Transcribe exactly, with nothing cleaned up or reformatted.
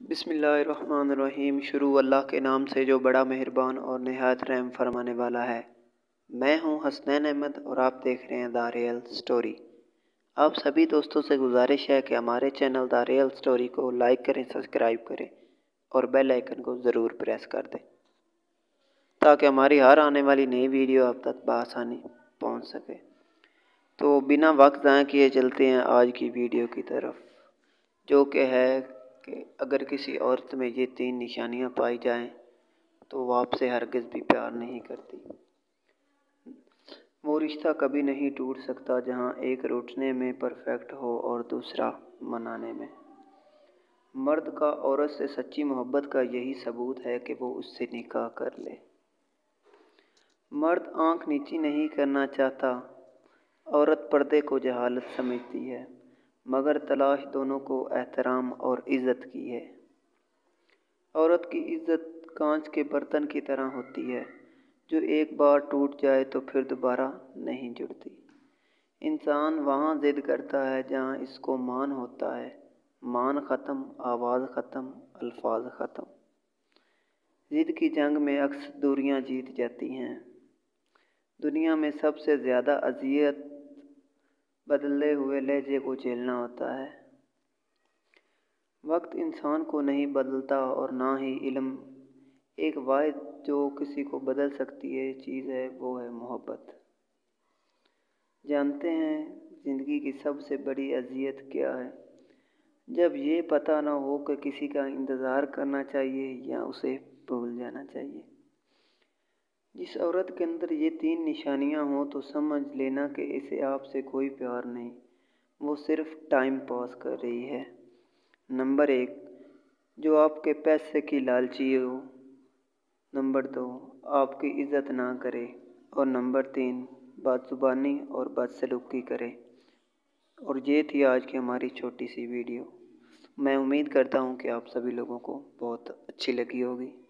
بسم اللہ الرحمن الرحیم۔ شروع اللہ کے نام سے جو بڑا مہربان اور نہایت رحم فرمانے والا ہے۔ میں ہوں حسنین احمد اور آپ دیکھ رہے ہیں دا ریئل سٹوری۔ آپ سبھی دوستوں سے گزارش ہے کہ ہمارے چینل دا ریئل سٹوری کو لائک کریں، سبسکرائب کریں اور بیل آئیکن کو ضرور پریس کر دیں تاکہ ہماری ہر آنے والی نئی ویڈیو آپ تک بآسانی پہنچ سکے۔ تو بنا وقت ضائع کیے چلتے ہیں آج کی ویڈیو کی طرف، جو کہ ہے کہ اگر کسی عورت میں یہ تین نشانیاں پائی جائیں تو وہ آپ سے ہرگز بھی پیار نہیں کرتی۔ وہ رشتہ کبھی نہیں ٹوٹ سکتا جہاں ایک روٹنے میں پرفیکٹ ہو اور دوسرا منانے میں۔ مرد کا عورت سے سچی محبت کا یہی ثبوت ہے کہ وہ اس سے نکاح کر لے۔ مرد آنکھ نیچی نہیں کرنا چاہتا، عورت پردے کو جہالت سمجھتی ہے، مگر تلاش دونوں کو احترام اور عزت کی ہے۔ عورت کی عزت کانچ کے برتن کی طرح ہوتی ہے، جو ایک بار ٹوٹ جائے تو پھر دوبارہ نہیں جڑتی۔ انسان وہاں ضد کرتا ہے جہاں اس کو مان ہوتا ہے، مان ختم، آواز ختم، الفاظ ختم۔ ضد کی جنگ میں اکثر دوریاں جیت جاتی ہیں۔ دنیا میں سب سے زیادہ اذیت بدلے ہوئے لہجے کو جھیلنا ہوتا ہے۔ وقت انسان کو نہیں بدلتا اور نہ ہی علم۔ ایک واحد جو کسی کو بدل سکتی ہے چیز ہے، وہ ہے محبت۔ جانتے ہیں زندگی کی سب سے بڑی اذیت کیا ہے؟ جب یہ پتہ نہ ہو کہ کسی کا انتظار کرنا چاہیے یا اسے بھول جانا چاہیے۔ جس عورت کے اندر یہ تین نشانیاں ہوں تو سمجھ لینا کہ اسے آپ سے کوئی پیار نہیں، وہ صرف ٹائم پاس کر رہی ہے۔ نمبر ایک، جو آپ کے پیسے کی لالچی ہو۔ نمبر دو، آپ کی عزت نہ کرے۔ اور نمبر تین، بد زبانی اور بد سلوکی کرے۔ اور یہ تھی آج کی ہماری چھوٹی سی ویڈیو۔ میں امید کرتا ہوں کہ آپ سبھی لوگوں کو بہت اچھی لگی ہوگی۔